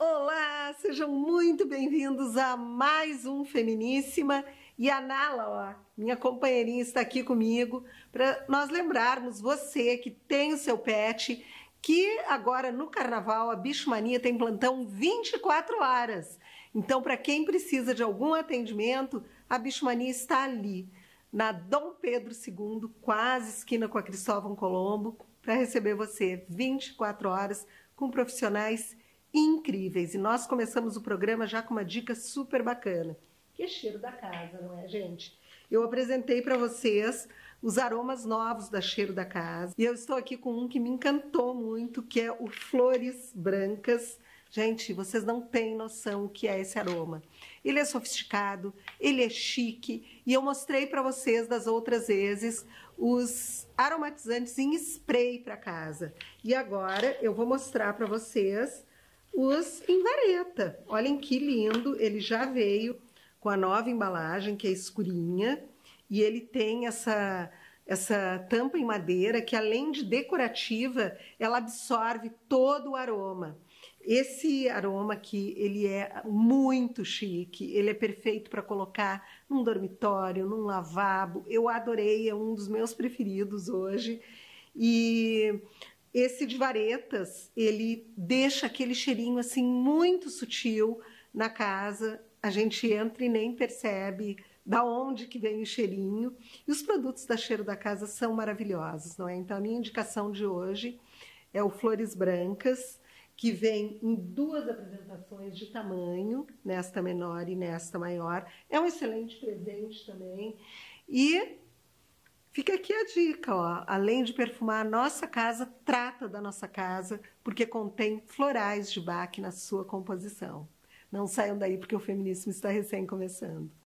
Olá, sejam muito bem-vindos a mais um Feminíssima. E a Nala, ó, minha companheirinha, está aqui comigo para nós lembrarmos você que tem o seu pet, que agora no Carnaval a Bichomania tem plantão 24 horas. Então, para quem precisa de algum atendimento, a Bichomania está ali, na Dom Pedro II, quase esquina com a Cristóvão Colombo, para receber você 24 horas com profissionais incríveis. E nós começamos o programa já com uma dica super bacana, que é cheiro da casa, não é, gente? Eu apresentei para vocês os aromas novos da Cheiro da Casa. E eu estou aqui com um que me encantou muito, que é o Flores Brancas. Gente, vocês não têm noção o que é esse aroma. Ele é sofisticado, ele é chique, e eu mostrei para vocês das outras vezes os aromatizantes em spray para casa. E agora eu vou mostrar para vocês os em vareta. Olhem que lindo, ele já veio com a nova embalagem, que é escurinha, e ele tem essa tampa em madeira que, além de decorativa, ela absorve todo o aroma. Esse aroma aqui, ele é muito chique, ele é perfeito para colocar num dormitório, num lavabo. Eu adorei, é um dos meus preferidos hoje. E esse de varetas, ele deixa aquele cheirinho assim muito sutil na casa. A gente entra e nem percebe da onde que vem o cheirinho. E os produtos da Cheiro da Casa são maravilhosos, não é? Então a minha indicação de hoje é o Flores Brancas, que vem em duas apresentações de tamanho, nesta menor e nesta maior. É um excelente presente também. E fica aqui a dica, ó. Além de perfumar a nossa casa, trata da nossa casa, porque contém florais de Bach na sua composição. Não saiam daí porque o Feminíssimo está recém começando.